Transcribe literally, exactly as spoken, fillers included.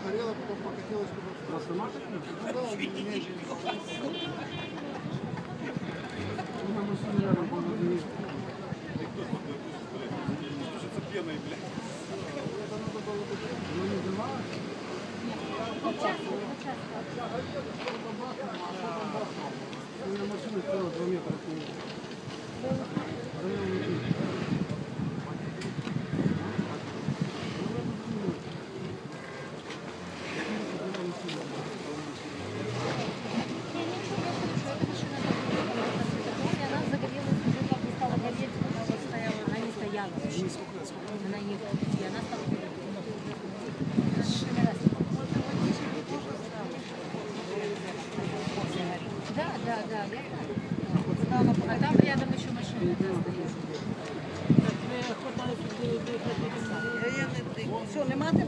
сгорела, потом покатилась куда-то. Просто машина? Ну да, меньше. Ну, на машине рядом помогли. Что-то пеной, блядь. Это надо было бы... Ну, не взрывалось? У меня машина стояла два метра от нее. Она ехала, и она стала гореть. Да, да, да, я знаю. А там рядом еще машина стоит. Що, нема тебе?